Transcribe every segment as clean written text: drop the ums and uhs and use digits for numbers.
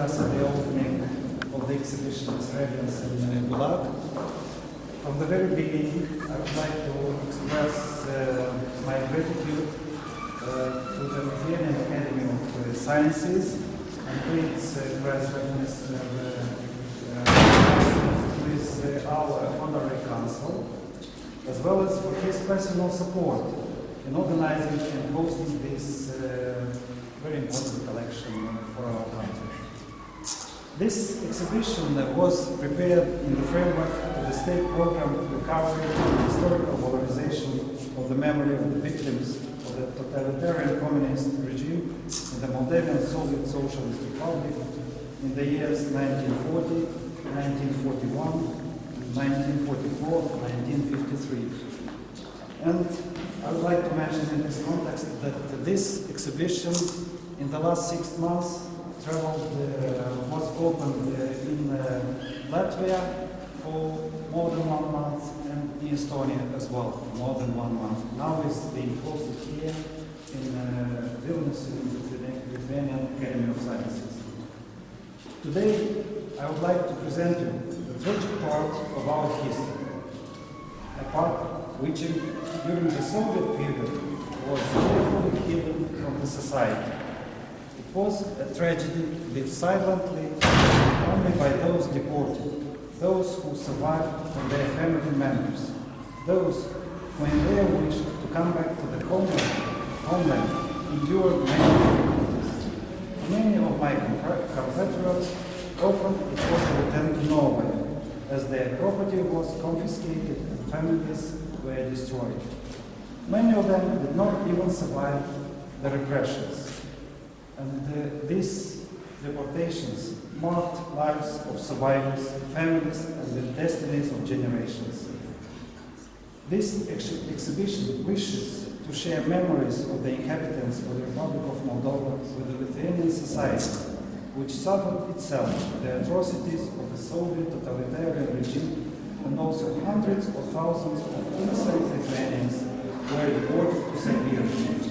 us at the opening of the exhibition of Srebrenica in Gulag. From the very beginning, I would like to express my gratitude to the Lithuanian Academy of Sciences and to its Vice Minister with our honorary council, as well as for his personal support in organizing and hosting this very important collection for our country. This exhibition was prepared in the framework of the State Program Recovery and Historical Valorization of the Memory of the Victims of the Totalitarian Communist Regime in the Moldavian Soviet Socialist Republic in the years 1940, 1941, 1944, 1953. And I would like to mention in this context that this exhibition in the last 6 months was opened in Latvia for more than 1 month and in Estonia as well for more than 1 month. Now it's being hosted here in Vilnius in the Lithuanian Academy of Sciences. Today I would like to present you the tragic part of our history, a part which during the Soviet period was carefully hidden from the society. It was a tragedy lived silently only by those deported, those who survived from their family members, those who in their wish to come back to the homeland endured many difficulties. Many of my compatriots often it was a return to Norway, as their property was confiscated and families were destroyed. Many of them did not even survive the repressions. And these deportations marked lives of survivors, families, and the destinies of generations. This exhibition wishes to share memories of the inhabitants of the Republic of Moldova with the Lithuanian society, which suffered itself the atrocities of the Soviet totalitarian regime, and also hundreds of thousands of innocent Lithuanians were deported to Siberia.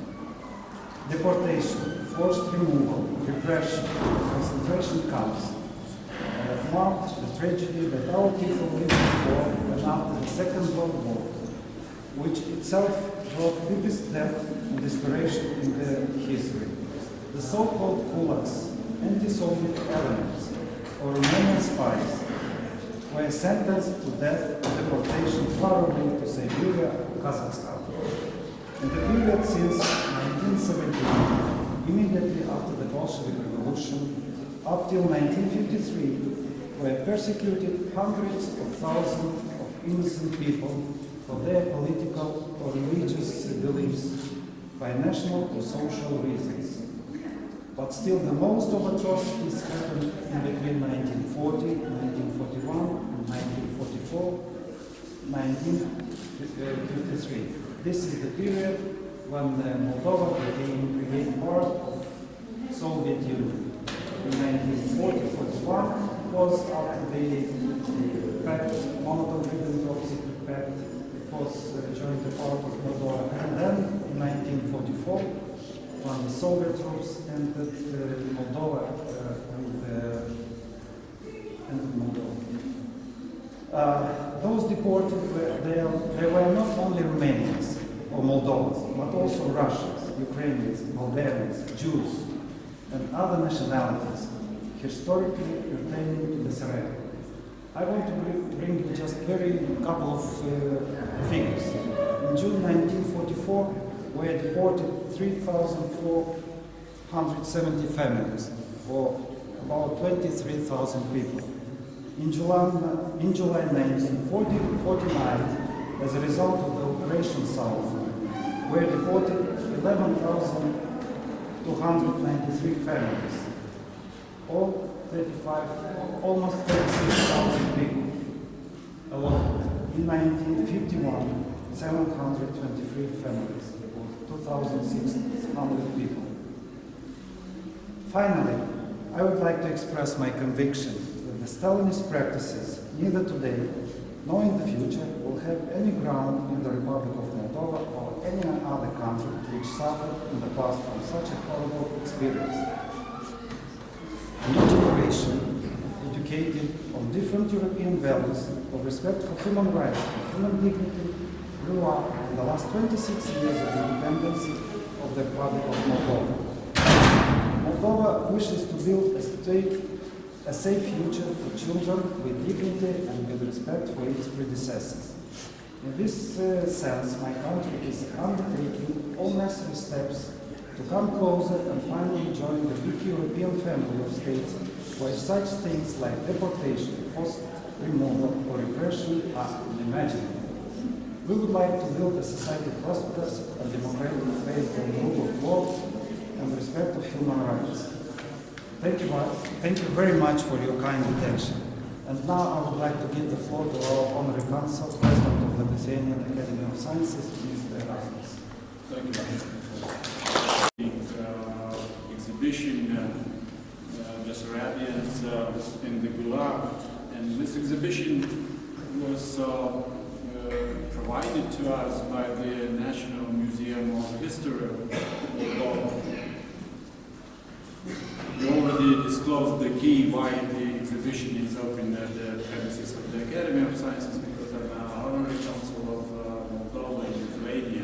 Deportation, forced removal, repression, concentration camps marked the tragedy that our people lived before and after the Second World War, which itself brought biggest death and desperation in their history. The so-called kulaks, anti-Soviet elements, or Romanian spies, were sentenced to death and deportation far away to Siberia or Kazakhstan. In the period since 1917, immediately after the Bolshevik Revolution, up till 1953, were persecuted hundreds of thousands of innocent people for their political or religious beliefs by national or social reasons. But still the most of atrocities happened in between 1940, 1941, and 1944, 1953. This is the period when Moldova became part of Soviet Union. In 1940-41 was after the pact, Molotov-Ribbentrop secret pact, it was joined the part of Moldova. And then in 1944, when the Soviet troops entered Moldova those deported, they were not only Romanians or Moldovans, but also Russians, Ukrainians, Bulgarians, Jews, and other nationalities historically pertaining to the Srebrenica. I want to bring you just very couple of figures. In June 1944, were deported 3,470 families, or about 23,000 people. In July 1949, as a result of the Operation South, were deported 11,293 families, or almost 36,000 people alone. In 1951, 723 families, or 2,600 people. Finally, I would like to express my conviction that the Stalinist practices, neither today nor in the future, will have any ground in the Republic of Moldova or any other country which suffered in the past from such a horrible experience. generation educated on different European values of respect for human rights and human dignity grew up in the last 26 years of independence of the Republic of Moldova. Moldova wishes to build a safe future for children with dignity and with respect for its predecessors. In this sense, my country is undertaking all necessary steps to come closer and finally join the big European family of states where such things like deportation, forced removal, or repression are unimaginable. We would like to build a society prosperous and democratic based on the rule of law and respect of human rights. Thank you very much for your kind attention. And now I would like to give the floor to our Honorary Consul, President of the Lithuanian Academy of Sciences, Mr. Erasmus. Thank you. The exhibition, Bessarabians in the Gulag, and this exhibition was provided to us by the National Museum of History of Moldova. We already disclosed the key why the exhibition is open at the premises of the Academy of Sciences, because I'm an honorary consul of Moldova in Lithuania.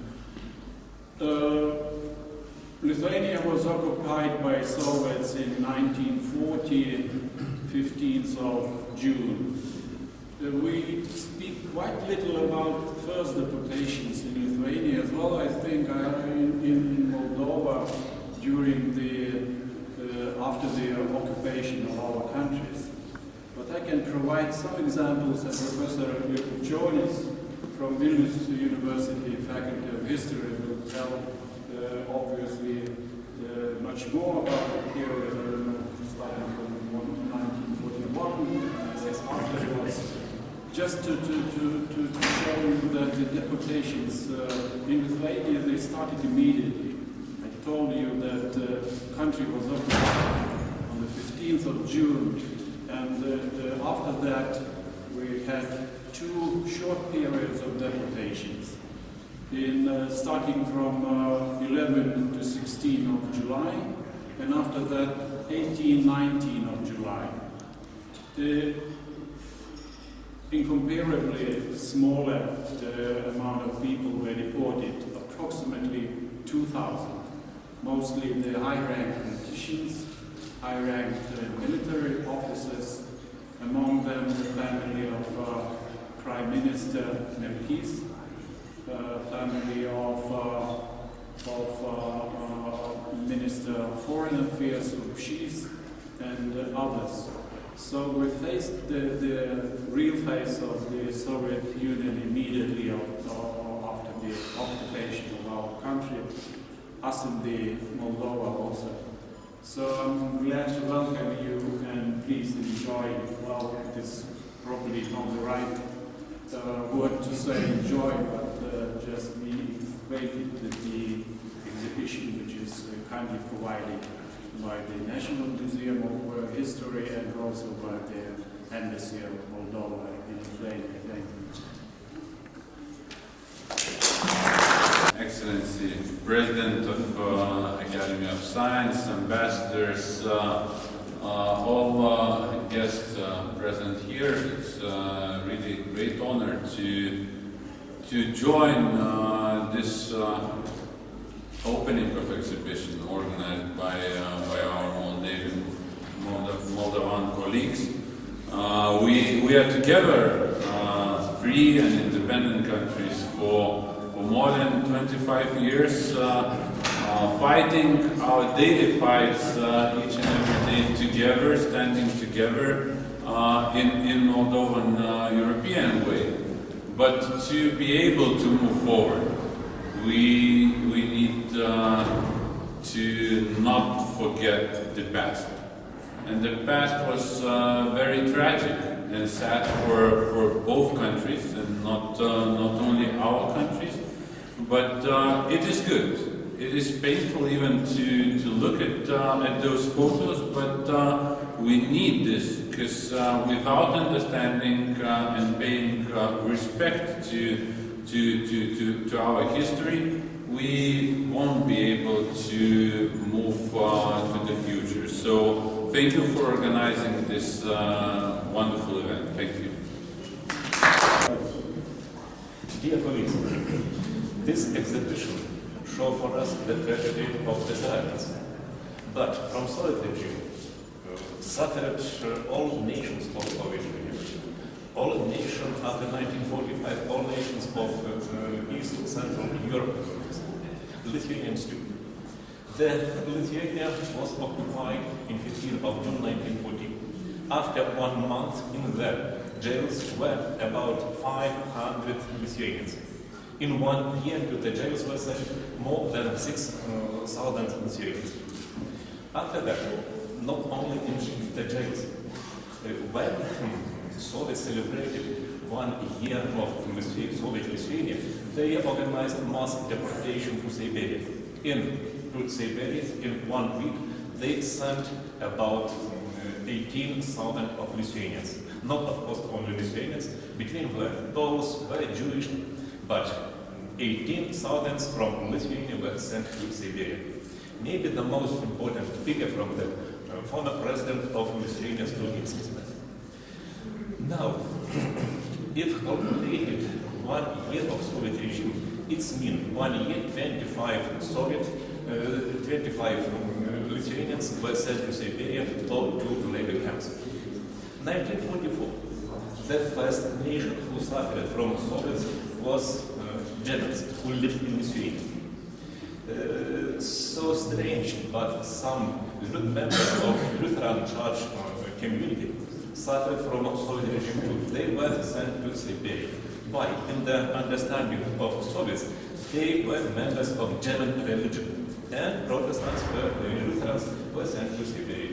Lithuania was occupied by Soviets in 1940, 15th of June. We speak quite little about first deportations in Lithuania as well, I think, in Moldova during after the occupation of our countries. But I can provide some examples, and Professor Jonas from Vilnius University Faculty of History will tell obviously much more about the period starting from 1941 afterwards. Just to show you that the deportations in Lithuania, they started immediately. I told you that the country was occupied on the 15th of June, and after that we had two short periods of deportations, starting from 11 to 16 of July, and after that 18, 19 of July. The incomparably smaller amount of people were deported, approximately 2,000. Mostly the high-ranked politicians, high-ranked military officers, among them the family of Prime Minister Merkys, family of Minister of Foreign Affairs Rupshys, and others. So we faced the real face of the Soviet Union immediately after the occupation of our country, us in the Moldova also. So I'm glad to welcome you, and please enjoy. Well, it is probably not the right word to say enjoy, but just be acquainted with the exhibition, which is kindly provided by the National Museum of History and also by the Embassy of Moldova in Lithuania. Thank you. Excellency, President of Academy of Science, ambassadors, all guests present here. It's really a great honor to join this opening of exhibition organized by our Moldovan colleagues. We are together, free and independent countries, for more than 25 years, fighting our daily fights each and every day together, standing together in Moldovan European way. But to be able to move forward, we need to not forget the past. And the past was very tragic and sad for both countries, and not only our countries. But it is good. It is painful even to look at those photos, but we need this, because without understanding and paying respect to our history, we won't be able to move to the future. So thank you for organizing this wonderful event. Thank you. Dear colleagues, this exhibition shows for us the tragedy of the Slavs. But from Soviet regime suffered all nations of Soviet Union. All nations after 1945, all nations of East Central Europe, Lithuanians too. Lithuania was occupied in 15th of June 1940. After 1 month in the jails were about 500 Lithuanians. In 1 year to the jails were sent more than 6,000 Lithuanians. After that, not only in the jails, when Soviets celebrated 1 year of Soviet Lithuania, they organized mass deportation to Siberia. To Siberia, in 1 week, they sent about 18,000 of Lithuanians. Not, of course, only Lithuanians. Between them, those were Jewish, but 18,000 from Lithuania were sent to Siberia. Maybe the most important figure from the former president of Lithuania, Stulginskis. Now, if calculated 1 year of Soviet regime, it's mean 1 year 25 Lithuanians were sent to Siberia or to labor camps. 1944, the first nation who suffered from Soviets was Germans who lived in Lithuania. So strange, but some members of Lutheran Church community suffered from Soviet regime too. They were sent to Siberia. Why? In the understanding of Soviets, they were members of German religion, and Protestants Lutherans were sent to Siberia.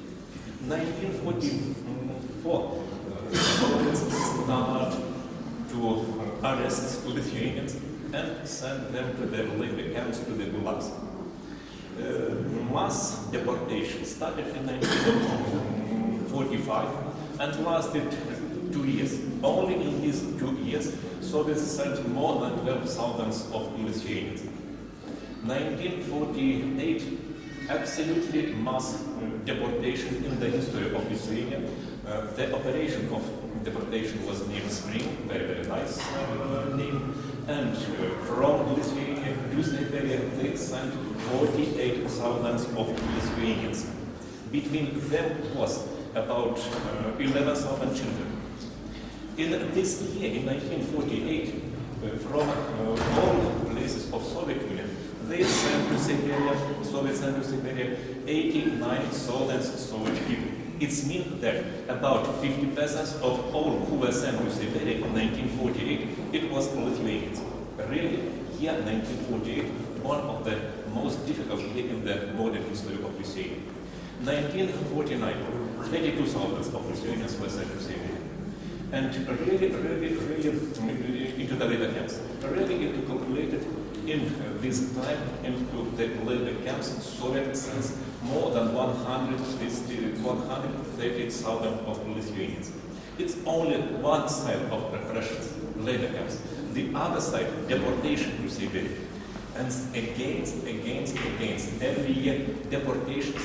1944, Soviets started to arrest Lithuanians and send them to the labor camps, to the gulags. Mass deportation started in 1945 and lasted 2 years. Only in these 2 years, Soviets sent more than 12,000 of Lithuanians. 1948, absolutely mass deportation in the history of Lithuania. The operation of deportation was named Spring, very, very nice name. And from Lithuania to Siberia, they sent 48,000 of Lithuanians. Between them was about 11,000 children. In this year, in 1948, from all places of Soviet Union, they sent to Siberia, Soviets sent to Siberia 89,000 Soviet people. It means that about 50% of all who were sent to Siberia in 1948, it was Lithuanians. Really, here, 1948, one of the most difficult years in the modern history of Lithuania. 1949, 22,000 of Lithuanians were sent to Siberia. And really into the labor camps. Really into calculated in this time into the labor camps, Soviet sends more than 130,000 of Lithuanians. It's only one side of repressions, labor camps. The other side, deportation to Siberia. And against, every year, deportations.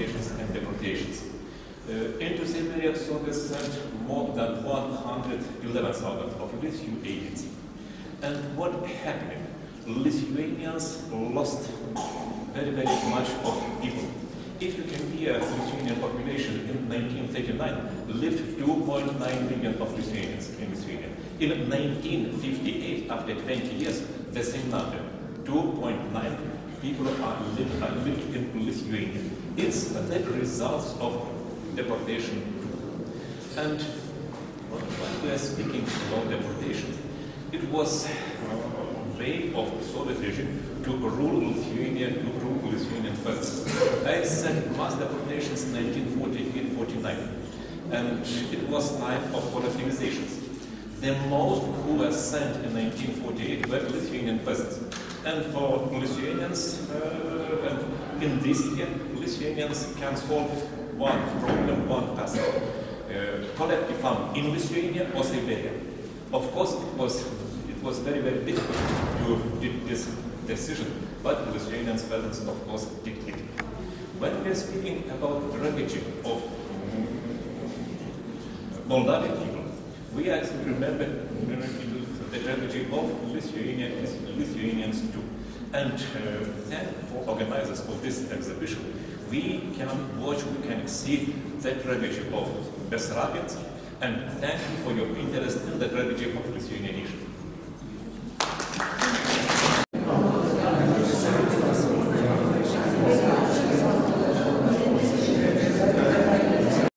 Into Siberia, Soviets sent more than 111,000 of Lithuanians. And what happened? Lithuanians lost very, very much of people. If you compare Lithuanian population in 1939, lived 2.9 million of Lithuanians in Lithuania. In 1958, after 20 years, the same number, 2.9 people are lived in Lithuania. It's the results of deportation. And when we are speaking about deportation, it was a way of the Soviet regime to rule Lithuania, to rule Lithuanian first. I said mass deportations in 1948-49, and it was time of collectivizations. The most who were sent in 1948 were Lithuanian peasants. And for Lithuanians, and in this year, Lithuanians can solve one problem, one task. Collective farm in Lithuania or Siberia. Of course, it was very, very difficult to do this decision, but Lithuanian peasants, of course, did it. When we are speaking about refugee of Moldavian people, we also remember the refugee of Lithuanians too. And thank for organizers of this exhibition. We can watch, we can see that refugee of Bessarabians, and thank you for your interest in the refugee of Lithuanian nation.